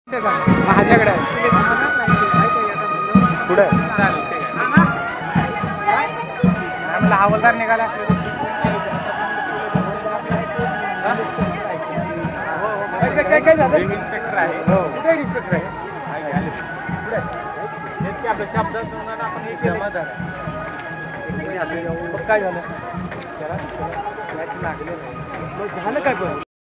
माझ्याकडे पुढे मला हवालदार निघाला काय झालं इन्स्पेक्टर आहे कुठे इन्स्पेक्टर आहे आपल्या शब्दात आपण एक जमादार काय झालं झालं काय पण